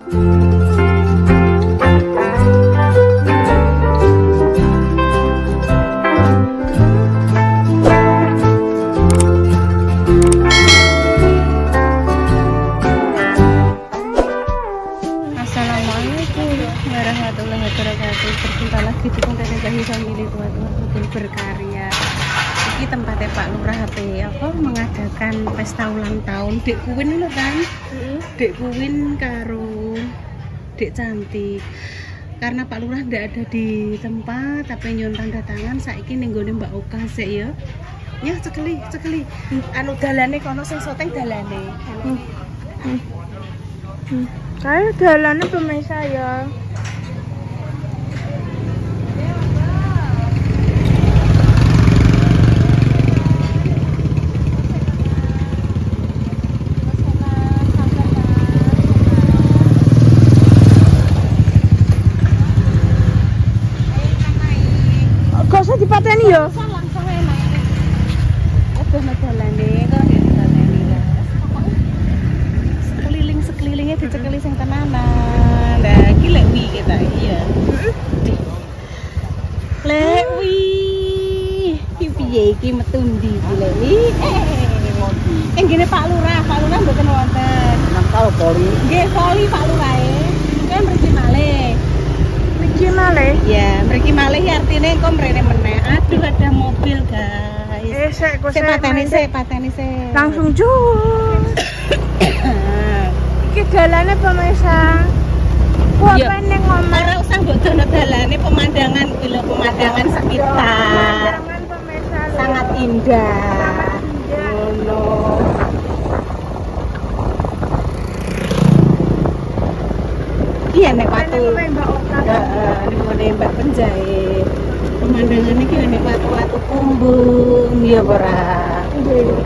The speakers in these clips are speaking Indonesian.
Berjumpa lagi di konten Bahi Family Tua-tua Bikin Berkarya. Ini tempatnya Pak Lurah apa mengadakan pesta ulang tahun Dek Kuwin lho kan. Dek Kuwin karo Dek Cantik. Karena Pak Lurah ndak ada di tempat, tapi nyuwun tanda tangan saiki ning nggone Mbak Oka sik ya. Ya cekeli. Anu dalane kono sing soteng dalane. Kayak dalane pemirsa ya. Dipateni yo. Langsung enak. Aduh medalane kok medalane lah. Sekelilingnya dicekeli sing tenanan. Lah iki lek wi kita iya. Lek wi. Iki piye iki metu ndi iki lek wi? Ngene Pak Lurah mboten wonten. Nang karo poli. Nggih poli Pak Lurah e. Kan mriki malih. Ya, mriki malih artine engko mrene meneh. Aduh ada mobil, guys. Sik pateni sik. Langsung jus. Iki dalane pemirsa. Kok pengen ngomong. Ora usah mbok dono dalane pemandangan iki lho, pemandangan sekitar. Pemandangan pemirsa Sangat indah. Ngono. Iya nek watu. Heeh, Mbak penjahit. Pemandangannya iki nek watu-watu kumbung ya ora. Nggih.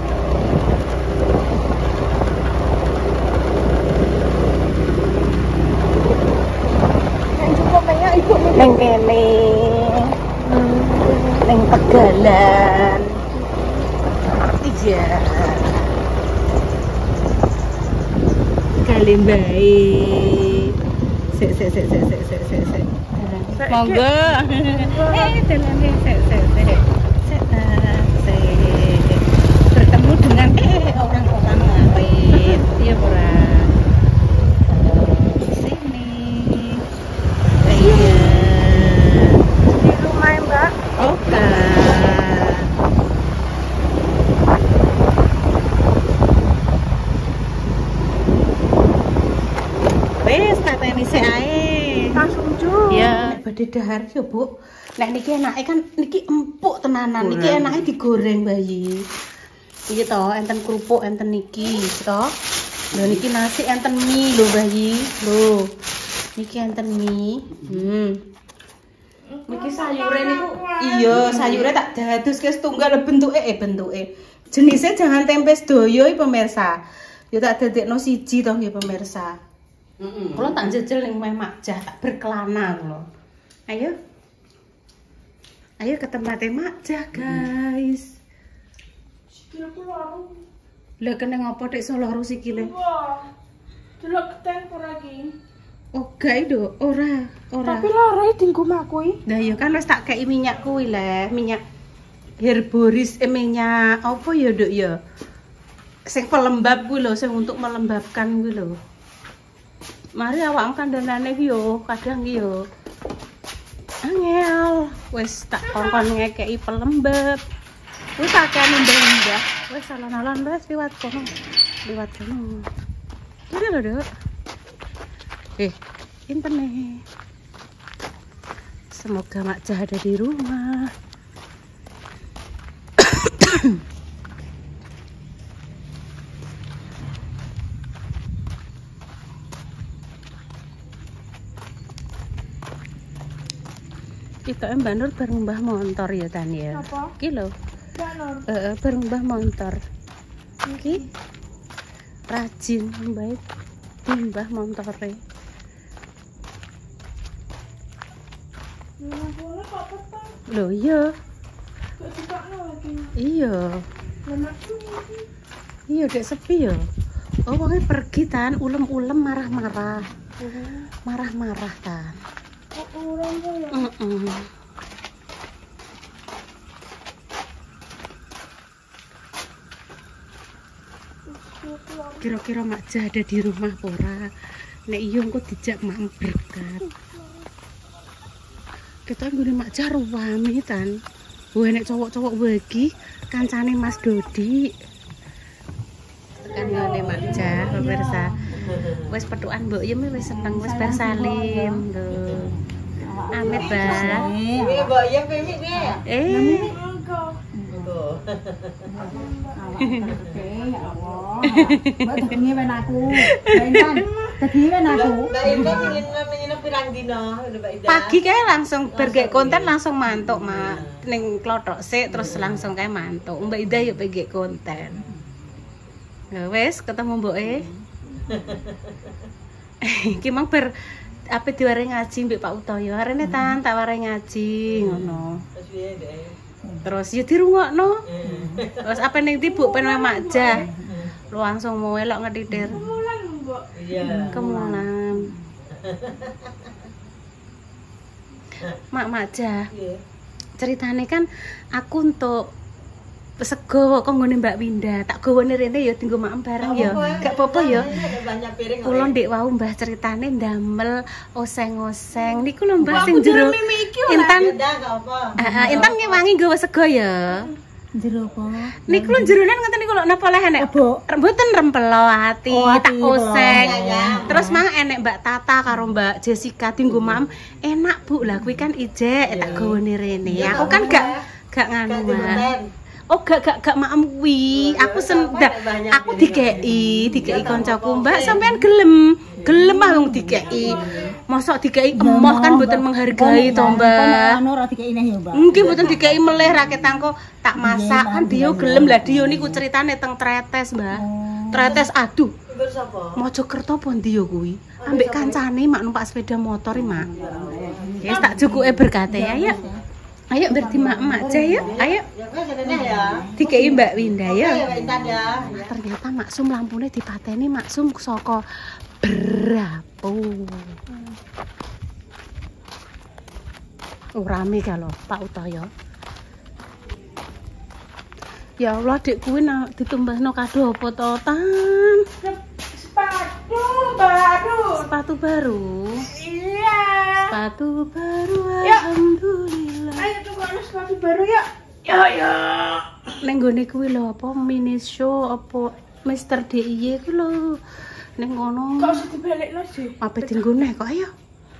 Cukup ya ibu Neng kene. Neng Tegalan. Iya. Kali baik. Sik. Monggo. Dalane sik. Bertemu dengan orang-orang lain. Iya ora. Sini. Iya. di rumah Mbak. Oke. Wes pateni sik ae. Langsung jus. Ya, badhe dahar ya, Bu. Nek niki enake kan niki empuk tenanan. Niki enake digoreng bayi. Iki to, enten kerupuk, enten niki, to. Lho niki nasi enten mie lho bayi. Lho. Niki enten mie. Niki sayure niku iya, sayure tak dadoske setunggal bentuke Jenise jangan tempe sedoyo iki pemirsa. Ya tak dadekno siji to nggih pemirsa. Kalau tak jejel ning omah Makjah tak berkelana kula. Ayo ke tempatnya Makjah, guys. Sikilku loro. Lah kene ngopo Dik loro sikile? Wah. Delok keten ora iki. Oh, gak itu, ora. Tapi loro dinggo makui. Lah ya kan wis tak kei minyak kuwi le, minyak herboris minyak apa ya, Duk ya? Sing pelembab kuwi lho, sing untuk melembabkan kuwi lho. Mari awak kandhanane ki yo, kadang ki yo. Angel, wis tak kongkon ngekeki pelembab. Wis tak kene mbah. Wis alon-alon wis liwat kono. Ini lho, Duk. Internet. Semoga Makjah ada di rumah. Kita Mbak Nur baru mbah motor ya Tan ya. Apa? Iki lho. Mbak Nur. Baru mbah motor. Iki rajin baik timbah montore. Lho iya. Iya. Iya dek sepi ya. Oh, wonge pergi tan, ulem-ulem marah-marah. Marah-marah tan. Urang ya. Kira-kira Mak Jah ada di rumah ora? Nek iya engko dijak mak berkat. Kita nggone Mak Jah ruwame tan. Wah nek cowok-cowok wegi kancane Mas Dodi. Tekan nggone Mak Jah pemirsa. Wis petukan mbok ya wis seneng wis bersalim lho. Amit, Bah. Ini mbok ya pemik nih. Enggak. Mbak tegengi ben aku. Bentan, tegengi ben aku. Mbak Indah menginap pirang dino, Mbak Indah. Pagi kae langsung bergek konten langsung mantuk Mak. Ning klothok sik terus langsung kae mantuk. Mbak Ida yo bergek konten. Ya wis ketemu mboke. Iki mang ber apa diware ngaji mbek Pak Utoyo. Arene tan tak ware ngaji ngono. Terus piye, Dek? Terus ya dirungokno. Terus apa ning tibuk pen Mak Jah. Langsung mau elok ngetitir. Mulan mbok. Iya. Kemulan. Mak Jah. Iya. Ceritane kan aku untuk sego kok nggone Mbak Winda, tak gowone rene ya dienggo maem bareng ya. Gak apa-apa ya. Banyak piring. Kula ndek wau Mbah ceritane ndamel oseng-oseng. Niku lho Mbah sing jero. Intan, Udah enggak apa. Intan ngewangi nggawa sego ya. Jero apa? Niku lho jeronan ngoten niku lho napa leh enek mboten rempelo ati, tak oseng. Terus mang enek Mbak Tata karo Mbak Jessica dienggo maem. Enak Bu, lah kuwi kan ijek tak gowone rene. Aku kan gak nganu Mak. Oh gak maem kuwi. Aku sendak. Aku dikei kancaku, Mbak sampean gelem ah wong dikei. Mosok dikei emoh kan mboten menghargai to, Mbak. Anu ora dikei neh ya, Mbak. Nggih mboten dikei meleh raket tangko tak masak kan dia gelem lah dia niku ceritane teng Tretes, Mbak. Tretes aduh. Terus apa? Mojokerto pon dia kuwi. Ambek kancane mak numpak sepeda motor Mak. Wis tak jukuke berkate ayo. Ayo berarti mak aja ya. Ayo. Ya kan jenenge ya. Dikei Mbak Winda ya. Ya Intan ya. Ternyata maksum lampune dipateni maksum saka Berapo. Rame kalau Pak Utoyo. Ya Allah Dik kuwi ditumbasno kado apa to Tan? Sepatu baru. Sepatu baru. Iya. Sepatu baru Ya. alhamdulillah. Ayo coba sepatu baru ya. Ya. Neng gone kuwi lho apa mini show apa Mr. DIY ku lho. Neng ngono. Kok usah dibalekno sih. Apa dinggone kok ayo.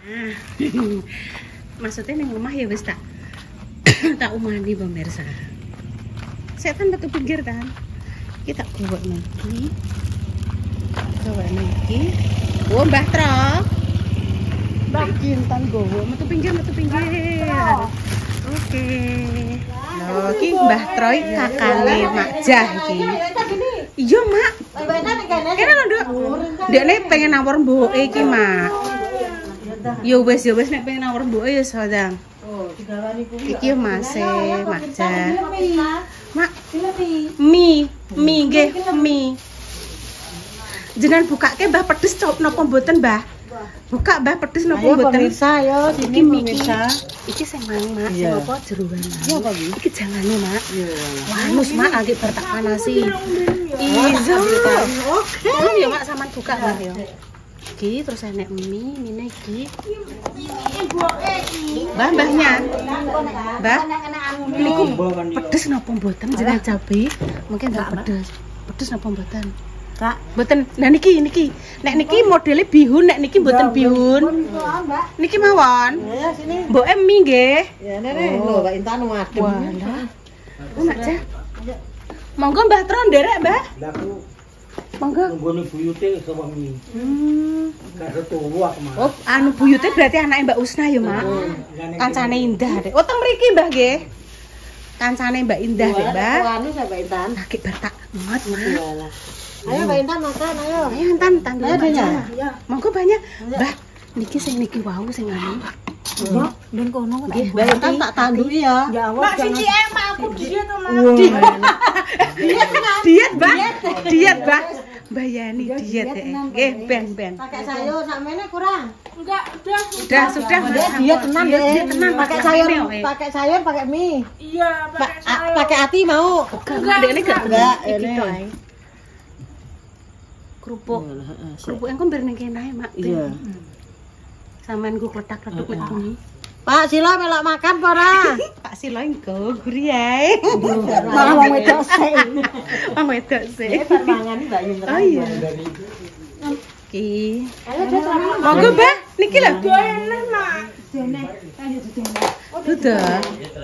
Maksudnya neng omah ya wis tak tak umani pemirsa. Setan metu pinggir kan. Kita gowo niki. Gowo niki. Oh Mbah Tro. Mbah Kintan gowo metu pinggir. Oke. Lho iki Mbah Troy kakane Mak Jah iki. Iya, Mak. Mbak Intan kene. Kene lho, Nduk. Dekne pengen nawar mboke iki, Mak. Yo wis nek pengen nawar mboke ya sedang. Oh, digawani kuwi. Iki Mas Mak Jah. Mak, Lebih. mie nggih, mie. Jenengan bukake Mbah pedes cop napa mboten, Mbah? Buka Mbah pedes napa mboten? yo Iki pemirsa. Iki sing mang Mak, sing apa jeruan. Iya, Pak. Iki jangane, Mak. Iya. Wanus Mak lagi bertak panasi. Ijo. Oke. Ya Mak sampean buka Mbah ya. Iki terus enek mie iki. Mbahnya. Mbah. Niku pedes napa mboten jenengan cabe? Mungkin enggak pedes. Pedes napa mboten? Kak, Mboten. Nah niki. Nek niki modele bihun, nek niki mboten bihun. Mbak. Niki mawon. Ya, sini. Mbok mie nggih. Ya, Nenek. Lho, Mbak Intan wadem. Walah. Mak Jah. Monggo Mbah Tron nderek, Mbah. Monggo. Nggone buyute sewengi. Gak setuwa kemarin. Oh, anu buyute berarti anake Mbak Usna ya, Mak. Kancane Indah, Dek. Oh, teng mriki, Mbah nggih. Kancane Mbak Indah, Dek, Mbak. Anu ya, Mbak Intan. Lagi bertak banget, Mak. Iyalah. Ayo Mbak Intan makan, ayo. Ayo Intan, dulu Ayo, Mbak Denya. Jah. Iya. Monggo banyak. Mbah, niki sing niki wau sing anu. Mbak, ben kono kok. Nggih, Mbak Intan tak tanduki ya. Ya Mak siji mak aku diet to, Mak. Diet, Mbah. Diet, Mbah. Bayani Dia diet diet ya. tenan, Nggih, Pak. ben. Pakai sayur sampeyan kurang. Enggak, udah. Sudah. Dia diet tenan deh. Diet tenan, Pakai Mas. sayur, Sampeyan, eh. pakai sayur, pakai mie. Iya, pakai sayur. Pakai ati mau. Enggak, ini gak Enggak, iki ini. tok ae. Kerupuk. Kerupuk engko mber ning kene ae, Mak. Iya. Sampean ku kletak-kletuk nek bengi. Pak Sila melok makan apa ora? Pak Silo engko guri ae. Malah wong wedok sik. Wong wedok sih. Mangan Mbak Yuntra. Oh iya. Dari Iki. Ayo Dek. Monggo, Mbah. Niki lho. Enak, Mak. Dudah.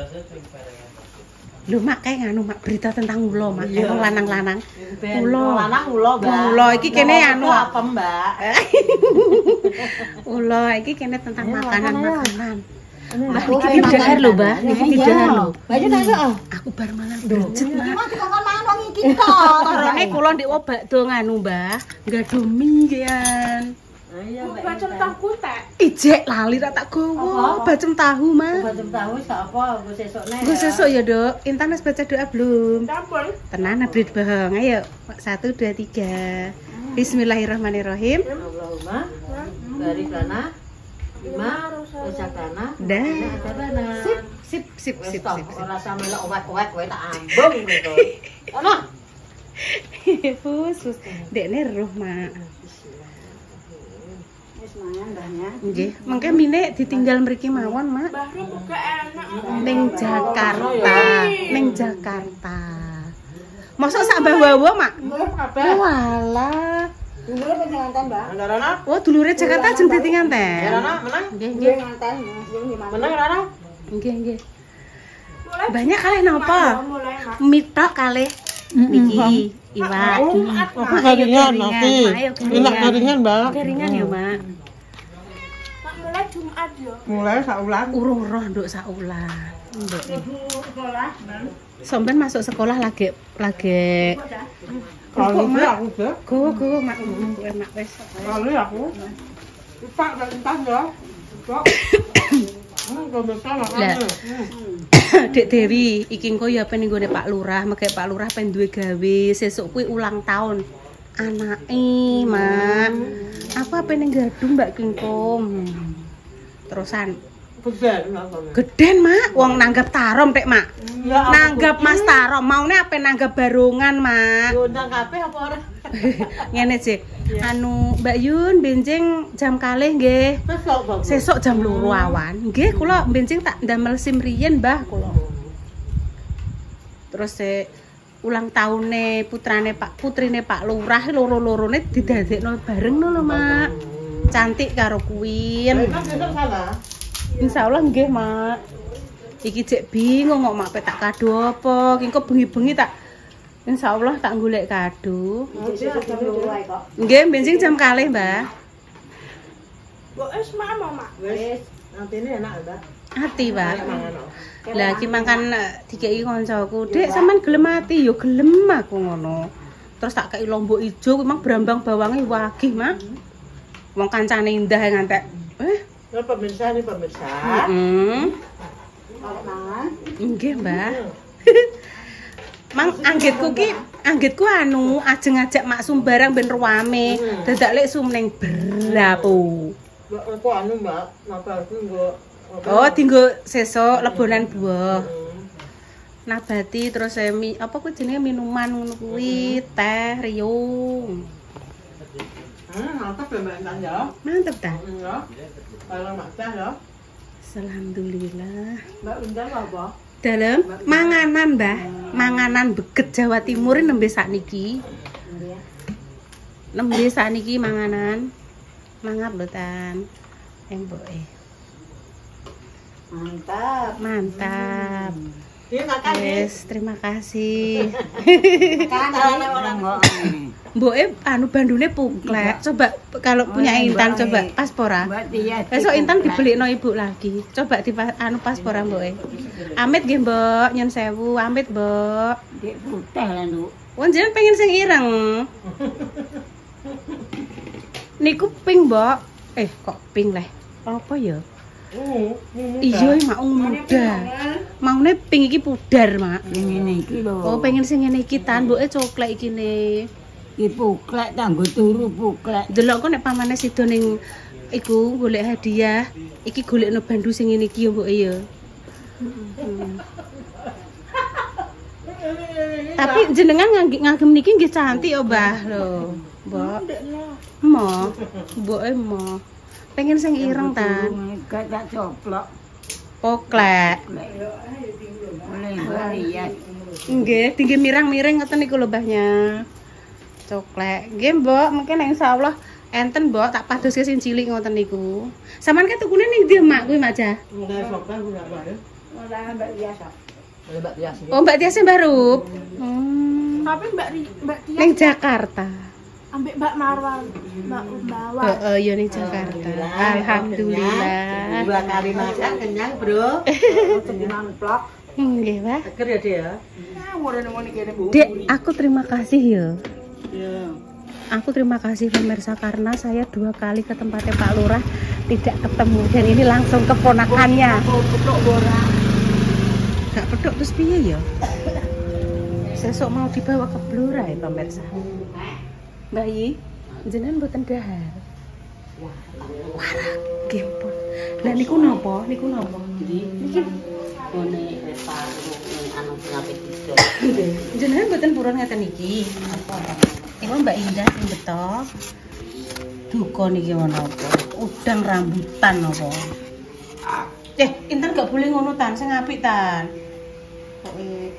Lho Mak kayak nganu Mak berita tentang ulo Mak. Kayak wong lanang-lanang. Ulo. Lanang ulo, Mbak. Ulo iki kene anu. apa, Mbak? Ulo iki kene tentang Ayo, makanan-makanan. Mbak, Niki dahar lho, Mbah. Niki dahar lho. Mbak Yun ayo. Aku bar mangan brejet Mak. Cuma dikongkon mangan wong iki tok. Karone kula ndek bakdo nganu Mbah. Nggado mie kian. Ayo, Mbak. Bacem tahu tak? Ijek lali ra tak gowo. Bacem tahu Mak. Bacem tahu sak apa nggo sesuk nek. Gue sesuk ya, Dok. Intan wis baca doa belum? Campur. Tenan abrit bohong. Ayo. 1 2 3. Bismillahirrahmanirrahim. Allahumma barik lana lima rusakana. Dah. Adabana. Sip. Ora sama melok owek-owek kowe tak ambung gitu. Ono. Fus. Dekne roh, Mak. Wis mangan Mbahnya. Nggih, mengke mine ditinggal mriki mawon, Mak. Baru buka enak. Ning Jakarta. Mosok sak bawa-bawa, Mak? Mulai kabeh. Walah. Mulai pengantin, Mbak. Andarana. Oh, dulure Jakarta ajeng dadi nganten. Rana menang. Nggih. Nganten. Menang Rana. Nggih. Mulai. Banyak kalih napa? Mulai, Mak. Mitok kalih niki iwak. Aku garingan nanti. Enak garingan, Mbak. Garingan ya, Mak. Mak, mulai Jumat ya. Mulai saulan. Urung roh nduk saulan. Nduk. Sekolah, Bang. Sampeyan masuk sekolah lagi Kalau itu aku deh. go mak enak wis. Kalau aku. Pak dan entah ya. Kok. Kalau besar Lah. Dek Dewi, iki engko ya pengen nggone Pak Lurah, mengke Pak Lurah pengen duwe gawe, sesuk kuwi ulang tahun anake, Mak. Apa pengen gadung Mbak Kingkom. Terusan geden, Mak. Wong nanggap tarom tek, Mak. Nanggap Mas Tarom, maune apa nanggap barongan, Mak. Diundang kabeh apa ora? Ngene sih. Anu Mbak Yun benjing jam kalih nggih. Sesuk jam 2 awan. Nggih, kula benjing tak ndamel SIM riyen, Mbah kula. Terus ulang tahune putrine Pak Lurah loro-lorone didadekno bareng lho, Mak. Cantik karo Queen. Insyaallah nggih, Mak. Iki cek bingung kok Mak tak kado apa. Ki kok bengi-bengi tak insyaallah tak golek kado. Nggih, bensin jam kalih, Mbah. Kok wis mau, Mak? Wis, antine enak, Mbak. Ati, Pak. Lah iki mangkan dikeki kancaku, "Dek, sampean gelem ati?" Ya gelem aku ngono. Terus tak kei lombok ijo kuwi mang brambang bawange wagih, Mak. Wong kancane indah ngantek. Ya pemirsa nih pemirsa. Heeh. Kalau mangan. Nggih, Mbah. Mang anggitku anu ajeng ngajak Mak Sumbarang ben ruame. Dadak lek sumning brapo. Mbak anu, Mbak, napa aku nggo Oh, tinggo sesuk lebonan buah. Nabati terus apa kuwi jenenge minuman ngono kuwi, teh, riyung. mantap ya Mbak Intan ya. Mantep ta? Ya. Kalau makan ya. Alhamdulillah. Mbak undang apa? Dalam manganan, Mbah. Manganan beget Jawa Timur nembe sakniki. Nembe sakniki manganan. Mangap lho, Tan. Emboke. Mantap. Ini makan Yes, terima kasih. Makan orang kok. Mboke anu bandune puklek. Coba kalau punya Intan coba paspora. Besok Intan dibelikno ibu lagi. Coba di anu paspora mboke. Amit nggih, Mbok. Nyun sewu, amit, Mbok. Dik putih lah, Nduk. Wong jenengan pengen sing ireng. Niku pink, Mbok. Kok pink leh? Apa ya? Iya, mak muda. Maune pink iki pudar, Mak. Ngene iki lho. Oh, pengen sing ngene iki Tan, mboke coklat iki ne. Iki puklek kanggo turu puklek. Delok kok nek pamane sida ning iku golek hadiah, iki golekno bandu sing ngene iki ya mbok ya. Tapi jenengan ngagem niki nggih cantik ya, Mbah lho. Mbok. Mo. Mboke mo. Pengen sing ireng ta. Gak tak coplok. Poklek. Oleh bayar. Nggih, tinggi mirang-miring ngoten niku lho Mbahnya. Coklek. Nggih, Mbok, mungkin insyaallah enten, Mbok, tak padoske sing cilik ngoten niku. Sampeyan kan tukune ning ndi, Mak, kuwi, Mak Ja? Enggak sopan enggak apa ya. Malah Mbak biasa. Mbak biasa. Oh, Mbak Tias Mbak Rup. Tapi Mbak Tia Ning Jakarta. ambek Mbak Marwan, Mbak Umbawa. Heeh, ya ning Jakarta. Alhamdulillah. 2 kali makan kenyang, Bro. Sekiman vlog. Nggih, Pak. Seger ya dia. Nah, ngene kene Bu. Dek, aku terima kasih ya. Ya. Aku terima kasih pemirsa karena saya 2 kali ke tempatnya Pak Lurah tidak ketemu dan ini langsung keponakannya. Gak pedok terus piye ya? Sesuk mau dibawa ke Blora ya pemirsa. Mbak Yi, jenengan mboten dahar. Walah, gempon. Lah niku napa? Niku napa? Niki Ngene reparo anu ngapit itu. jenengan mboten purun ngeten iki. Iku Mbak Indah sing beto. Duka niki ana apa? Udang rambutan apa? Intan gak boleh ngono tan, sing apik tan. Pokoke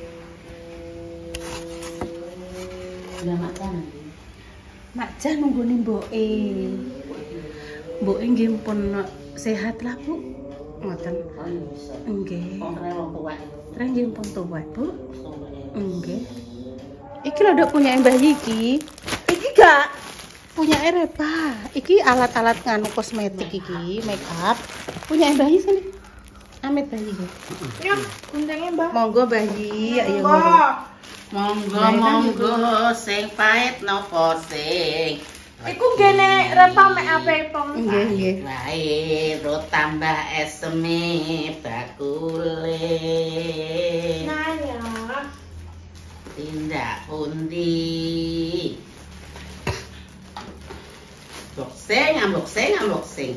Ya makan. Mak Jan nunggone mboke. Mboke nggih pun sehat lah, Bu. Ngoten. Nggih. Reng nggih pun tuwek, Bu. Nggih. Iki lho Dok punya Mbah iki. Iki gak punya Repa. Iki alat-alat nganu kosmetik iki, make up. Punya Mbah iki sini. Amit Mbah iki. Ya, kuntenge Mbak. Monggo Mbah iki, ayo Monggo sing pahit napa sing. Iku gene repa mek ape pom. Nggih, nggih. Wae ro tambah eseme bakule. Nah ya. Tindak pundi. Unboxing.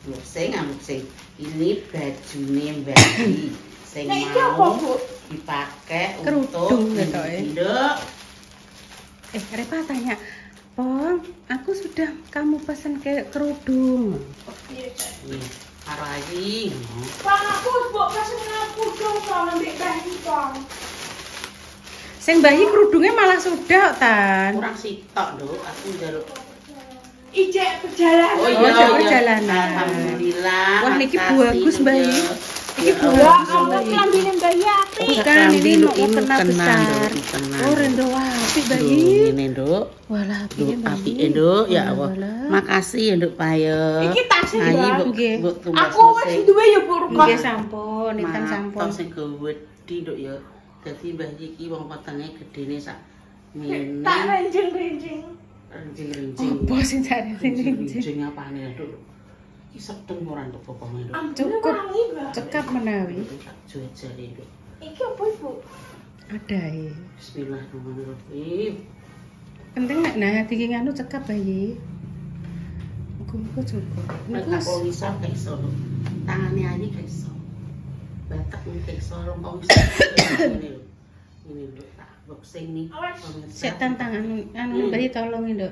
Ini bajune Mbak Di. Sing Nek iki apa, mau Bu? dipakai Kerudung untuk gitu, Nduk. Repa tanya, Pong, aku sudah kamu pesan kayak kerudung. Karo ayi. Bang aku mbok pesen aku dong Bang ambek bayi Bang. Sing bayi kerudungnya malah sudah tan. Kurang sitok, Nduk. Aku njaluk. Ijek perjalanan. Oh, iya, perjalanan. Alhamdulillah. Wah, niki makasih, bagus, Nduk, Mbak. ya. Iki Ya bagus, Ya, Allah. aku kelambine bayi apik. Bukan ini Nduk, mau kena besar. tenang. Oh, rendo apik bayi. Ini, Nduk. Walah, Nduk, piye bayi. apike, Nduk. Ya Allah. Walah. Makasih ya, Nduk Payo. Iki tasnya, Ayi, Mbak. Mbok, Nggih. Mbok tumbas Aku wis duwe ya buruk. Nggih sampun, intan sampun. Maaf, sing gede, Nduk, ya. Dadi mbah iki wong wetenge gedene sak Tak mene. renjing-renjing. Renjing-renjing. Apa sing jare sing rinjing? Renjing apane, Nduk? Iki sedeng ora Nduk pokoke, Nduk. Cukup. Wangi, Mbak. Cekap menawi. Tak jujare, Nduk. Iki apa Ibu? Ada ya. Bismillahirrahmanirrahim. Penting nek nah iki nganu cekap bayi. Muga-muga cukup. Nek Niku kok iso gak iso, Nduk. Tangane ayi gak iso. Batak gak iso rong kok iso. Ini lho. Ini Nduk, tak boxing nih. pemirsa. sik tantangan anu bayi tolong Nduk.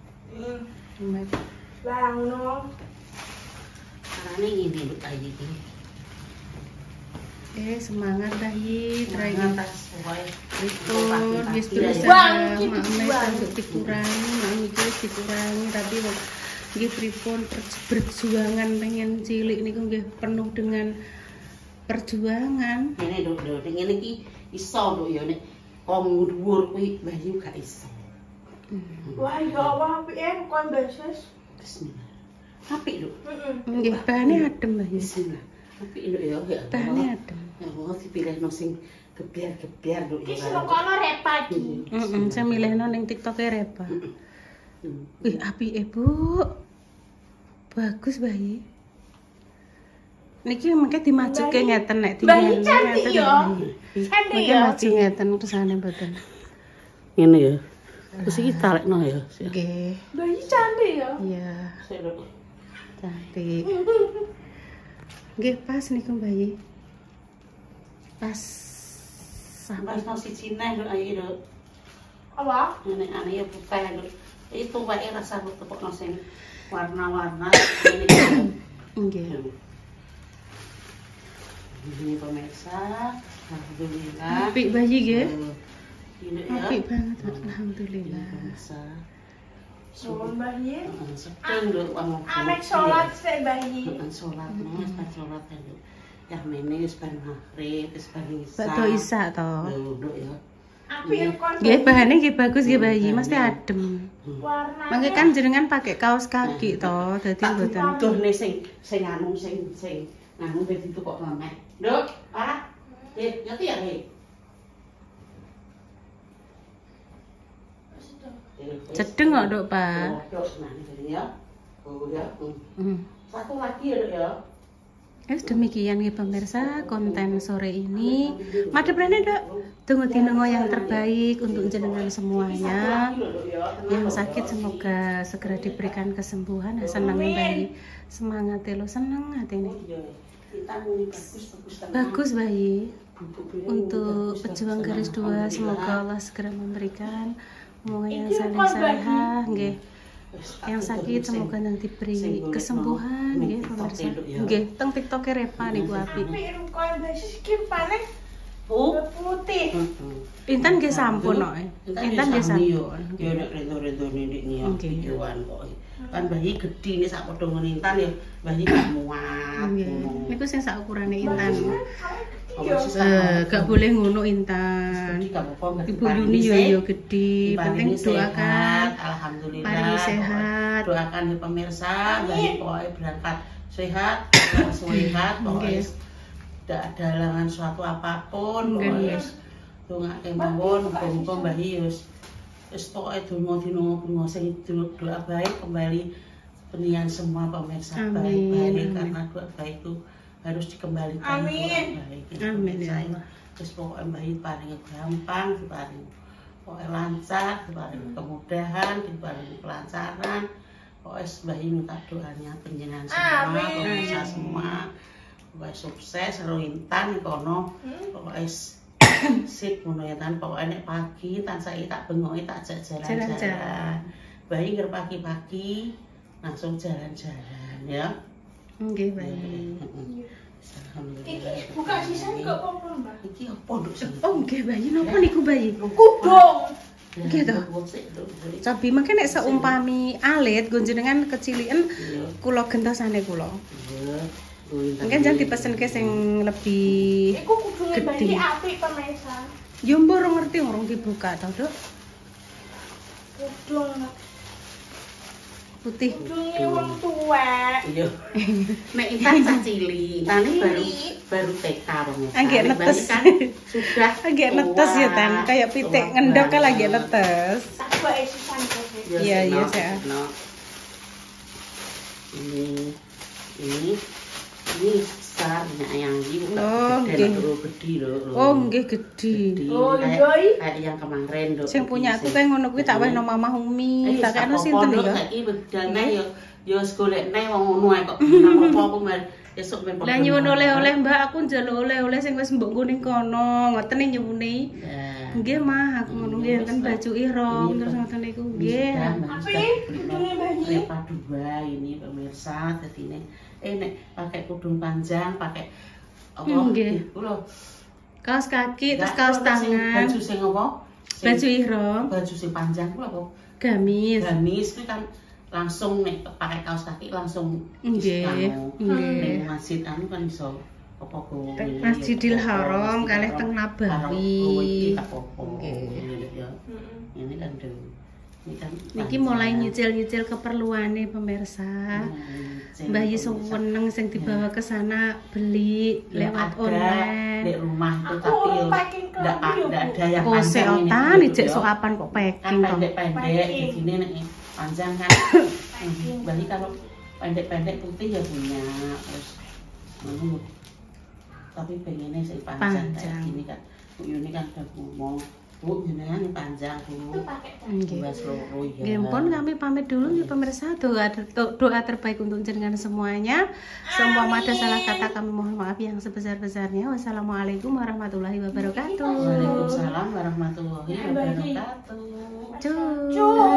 Lah ngono. Carane ngene Nduk ayi iki. Semangat bayi, terakhir. Atas pokoke Itu wis berusaha Bang, iki mamai dijual. untuk dikurangi, mami iki wis dikurangi tapi wong nggih pripun perjuangan pengen cilik niku nggih penuh dengan perjuangan. Ngene Nduk, ngene iki iso Nduk ya nek kong dhuwur kuwi bayi gak iso. Wah, ya Allah apike kon beses. Bismillah. Apik Nduk. Heeh. Nggih bahane adem bayi. Bismillah. Apik Nduk ya. Ya Bahane Allah. adem. Ya Allah dipilihno sing gebyar-gebyar Nduk. Iki selokono repa iki. Saya milihno ning TikTok-e Repa. Wih, apike, Bu. Bagus bayi. Niki mengke dimajuke Bayi- ngeten nek Bayi tinggal cantik ngeten, ya. Bayi. Cantik Mengke ya. maju ngeten kersane mboten. Ngene ya. Terus iki talekno ya. Nggih. Bayi cantik ya. Iya, Sik lho. cantik. Nggih, pas niku bayi. Pas Sampai sampai no siji neh lho ayo lho. Apa? Nenek ane ya putih lho. Itu wae rasa tepokno sing warna-warna nggih. Ini pemirsa, alhamdulillah. Apik bayi nggih. Ini ya. Apik banget, alhamdulillah. Pemirsa. Suwun bayi. Sedeng lho wong. Amek sholat sik bayi. Sholat nih, pas sholat lho. Ya mene wis bar maghrib, wis bar isya. Bakdo isa to. Lho ya. Apik kon. Nggih, bahane nggih bagus nggih bayi, mesti adem. Warna. Mangke kan jenengan pakai kaos kaki to, dadi mboten. Tuh nih sing anu sing anu dadi tukok lemek. Nduk, Pak. Ngerti ya, Hei? Cedeng kok, Dok, Pak. Dok, nah ini ya. Oh ya. Hmm. Satu lagi ya, Dok ya. Demikian nggih pemirsa konten sore ini. Madhep rene, Dok. Tunggu dinengo yang terbaik untuk jenengan semuanya. Yang sakit semoga segera diberikan kesembuhan. Senang bayi. Semangat lo, seneng atine. Bagus bayi. Untuk pejuang garis 2 semoga Allah segera memberikan semoga yang saleh-salehah nggih. Yang sakit semoga nanti diberi kesembuhan nggih pemirsa. Nggih, teng TikTok Repa niku apik. Apik kon bayi skin paling putih. Intan nggih sampun kok. Intan nggih sampun. Ya nek rendo-rendo nilik niat Nggih. videoan kok. Kan bayi gedhi nih sak padha ngene Intan ya, bayi gak muat. Nggih. Niku sing sak ukurane Intan. Gak Gak boleh ngono Intan. Ibu Yuni yo gedhi, penting doakan alhamdulillah. paling sehat. Doakan ya pemirsa, bayi pokoknya berangkat sehat, sehat, pokoknya tidak ada halangan suatu apapun, pokoknya dongake mawon, muga-muga bayi wis pokoknya donga-donga sing doa baik kembali penian semua pemirsa baik-baik karena doa baik itu harus dikembalikan Amin. baik. Amin ya Allah. Terus pokoknya bayi paling gampang, paling pokoknya lancar, paling kemudahan, paling kelancaran. Pokoknya bayi minta doanya penjenengan semua, pemirsa semua. Pokoknya sukses, karo Intan kono. Pokoknya sip ngono ya Tan. Pokoknya nek pagi tan saiki tak bengoki tak jalan-jalan. Bayi nger pagi-pagi langsung jalan-jalan ya. Nggih, bayi. Alhamdulillah. Iki buka sisan kok apa, Mbak? Iki apa nduk sing Oh, nggih bayi napa niku bayi? Kudung. Nggih to. Cobi mangke nek seumpami alit gonjenengan keciliken kula gentosane kula. Mungkin jangan dipesenke sing lebih Iku kudunge bayi gede. apik pemirsa. Yo mbok ora ngerti urung dibuka to, Dok. Kudung. Putih. Kudunge wong tuwek. Iya. Nek Intan cah cilik, Intan baru TK pemirsa. Agak Nek netes. bayi kan sudah Agak netes ya, Tan. Kayak pitik ngendok kan lagi netes. Tak buat sisan kok. Iya, iya, saya. Ini besar yang ini Oh, gede nggih. gede loh. Oh, nggih gede. Oh, Kayak- iya. Kayak yang kemarin loh. Sing punya aku kayak ngono kuwi tak wehno Mamah Umi. Tak kene sinten lho. Saiki bedane yo golekne wong ngono ae kok. Apa aku mer esuk men. Lah nyuwun oleh-oleh Mbak, aku njaluk oleh-oleh sing wis mbok nggo ning kono. Ngoten e nyuwune. Nggih, Mah, aku ngono nggih enten baju ihram terus ngoten niku nggih. Kudunge bayi. Repa 2 ini pemirsa dadine nek pakai kudung panjang, pakai apa? Nggih. Iku lho. Kaos kaki terus kaos tangan. Baju sing apa? Baju ihram, Baju sing panjang ku apa? gamis. Gamis itu kan langsung nek pakai kaos kaki langsung Nggih. Nek Nggih. masjid anu kan iso apa go Masjidil Haram kalih teng Nabawi. Nggih. Ini kan do. Ini kan Niki mulai nyicil-nyicil keperluane pemirsa. Mbak Yi seneng sing dibawa ke sana beli lewat online. Di rumah itu Aku tapi yo packing ndak kelambi, ndak ada yang Oh, seotan ini, ijek yo. soapan kok Kan packing to. pendek-pendek di sini nek panjang kan. Berarti kalau pendek-pendek putih ya punya terus tapi pengennya sih panjang kayak Panjang. gini kan. Bu Yuni kan udah ngomong Bu jenengan panjang Bu. Nggih. Buat seluruh ya. Nggih, pun kami pamit dulu nih pemirsa. Doa terbaik untuk jenengan semuanya. Seumpama ada salah kata kami mohon maaf yang sebesar-besarnya. Wassalamualaikum warahmatullahi wabarakatuh. Waalaikumsalam warahmatullahi wabarakatuh. Cus.